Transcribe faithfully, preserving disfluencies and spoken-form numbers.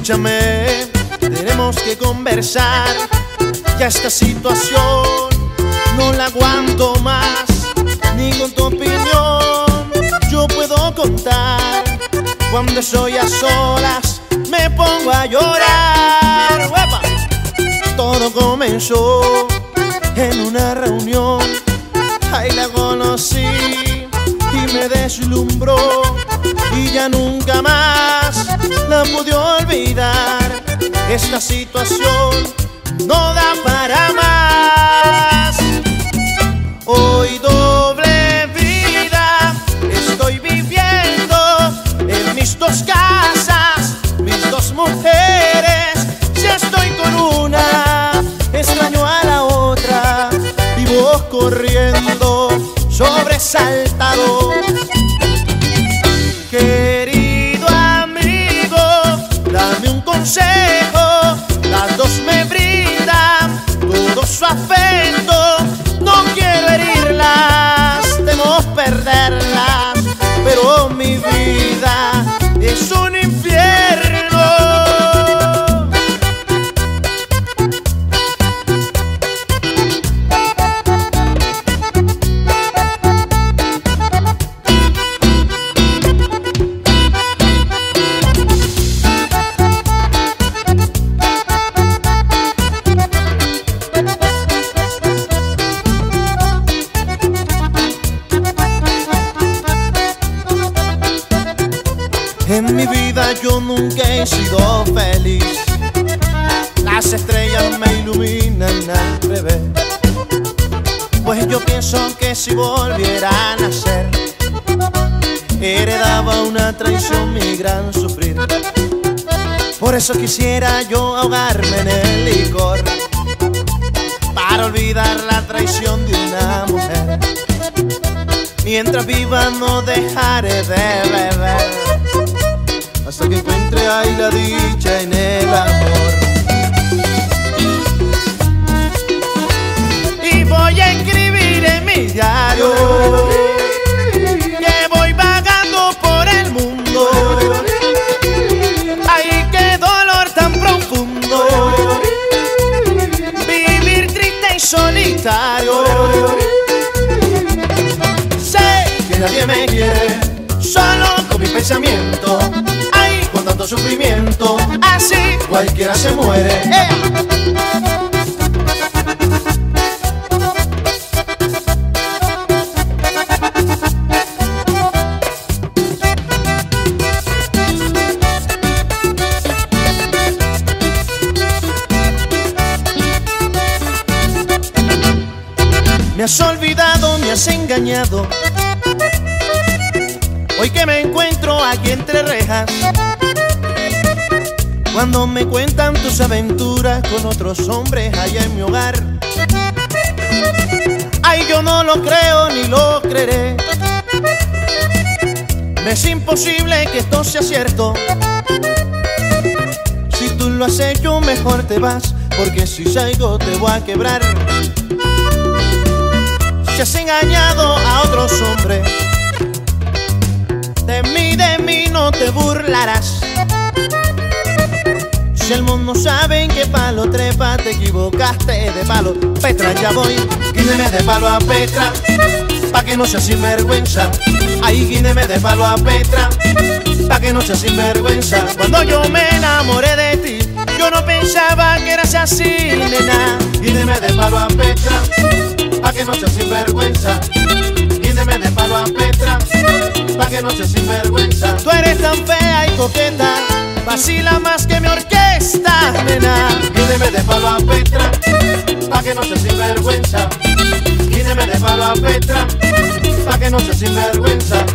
escúchame, tenemos que conversar. Ya esta situación no la aguanto más, ni con tu opinión yo puedo contar. Cuando estoy a solas me pongo a llorar. ¡Uepa! Todo comenzó en una reunión, ahí la conocí y me deslumbró, y ya nunca más la pude olvidar. Esta situación no da para más. Hoy doble vida estoy viviendo en mis dos casas, mis dos mujeres. Si estoy con una, extraño a la otra, vivo corriendo sobresaltado. Querido amigo, dame un consejo. Las dos me brindan todo su afecto. No quiero herirlas, temo perderlas, pero mi vida es un infierno. En mi vida yo nunca he sido feliz. Las estrellas me iluminan al revés, pues yo pienso que si volviera a nacer heredaba una traición, mi gran sufrir. Por eso quisiera yo ahogarme en el licor, para olvidar la traición de una mujer. Mientras viva no dejaré de beber, hasta que encuentre ahí la dicha en el amor. Y voy a escribir en mi diario que voy vagando por el mundo. Ay, qué dolor tan profundo, vivir triste y solitario. Sé que nadie me quiere, solo con mi pensamiento. Con tanto sufrimiento, así cualquiera se muere. ¡Eh! Me has olvidado, me has engañado. Hoy que me encuentro aquí entre rejas, cuando me cuentan tus aventuras con otros hombres allá en mi hogar, ay, yo no lo creo ni lo creeré. Me es imposible que esto sea cierto. Si tú lo has hecho, mejor te vas, porque si salgo te voy a quebrar. Si has engañado a otros hombres, de mí, de mí no te burlarás. Si el mundo sabe en qué palo trepa, te equivocaste de palo. Petra, ya voy, guíneme de palo a Petra, pa' que no sea sinvergüenza. Ahí guíneme de palo a Petra, pa' que no sea sinvergüenza. Cuando yo me enamoré de ti, yo no pensaba que eras así, nena. Guíneme de palo a Petra, pa' que no sea sinvergüenza. Guíneme de palo a Petra, pa' que no sea sinvergüenza. Tú eres tan fea y coqueta, vacila más que mi orquesta, nena. Guíneme de palo a Petra, pa' que no sea sinvergüenza. Guíneme de palo a Petra, pa' que no sea sinvergüenza.